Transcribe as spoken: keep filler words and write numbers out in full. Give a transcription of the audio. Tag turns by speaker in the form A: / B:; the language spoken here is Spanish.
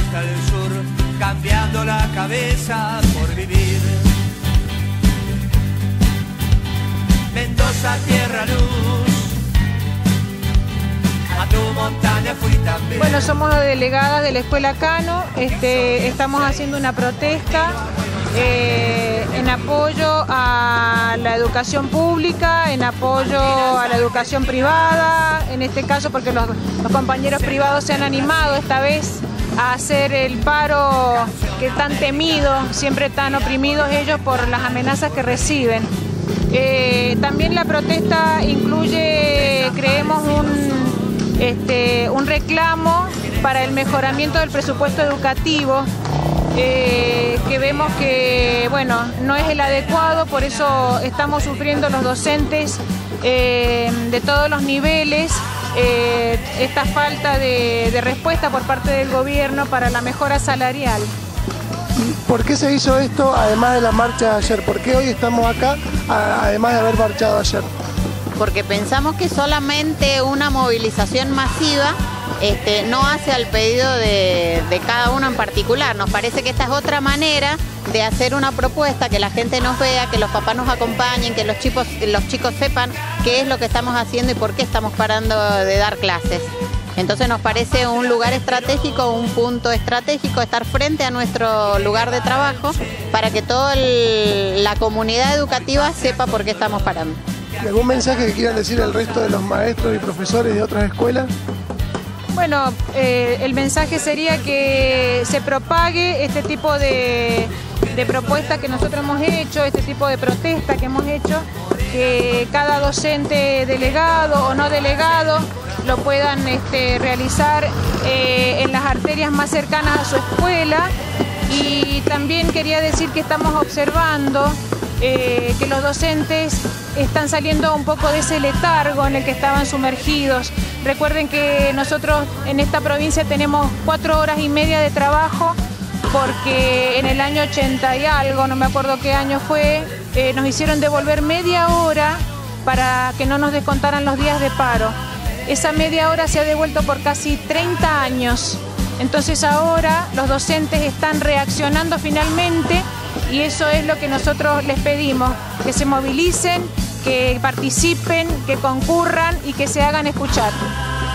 A: hasta el sur, cambiando la cabeza por vivir. Mendoza, tierra luz, a tu montaña fui también.
B: Bueno, somos delegadas de la Escuela Cano, este, estamos haciendo una protesta eh, en apoyo a la educación pública, en apoyo a la educación privada, en este caso porque los, los compañeros privados se han animado esta vez a hacer el paro que tan temido, siempre tan oprimidos ellos por las amenazas que reciben. Eh, también la protesta incluye, creemos, un, este, un reclamo para el mejoramiento del presupuesto educativo, eh, que vemos que bueno, no es el adecuado, por eso estamos sufriendo los docentes eh, de todos los niveles eh, esta falta de, de respuesta por parte del gobierno para la mejora salarial.
C: ¿Por qué se hizo esto además de la marcha de ayer? ¿Por qué hoy estamos acá además de haber marchado ayer?
D: Porque pensamos que solamente una movilización masiva este, no hace al pedido de, de cada uno en particular. Nos parece que esta es otra manera de hacer una propuesta, que la gente nos vea, que los papás nos acompañen, que los chicos, los chicos sepan qué es lo que estamos haciendo y por qué estamos parando de dar clases. Entonces nos parece un lugar estratégico, un punto estratégico, estar frente a nuestro lugar de trabajo para que toda la comunidad educativa sepa por qué estamos parando.
C: ¿Algún mensaje que quieran decir al resto de los maestros y profesores de otras escuelas?
B: Bueno, eh, el mensaje sería que se propague este tipo de, de propuesta que nosotros hemos hecho, este tipo de protesta que hemos hecho, que cada docente delegado o no delegado lo puedan este, realizar eh, en las arterias más cercanas a su escuela. Y también quería decir que estamos observando eh, que los docentes están saliendo un poco de ese letargo en el que estaban sumergidos. Recuerden que nosotros en esta provincia tenemos cuatro horas y media de trabajo porque en el año ochenta y algo, no me acuerdo qué año fue, eh, nos hicieron devolver media hora para que no nos descontaran los días de paro. Esa media hora se ha devuelto por casi treinta años. Entonces ahora los docentes están reaccionando finalmente y eso es lo que nosotros les pedimos, que se movilicen, que participen, que concurran y que se hagan escuchar.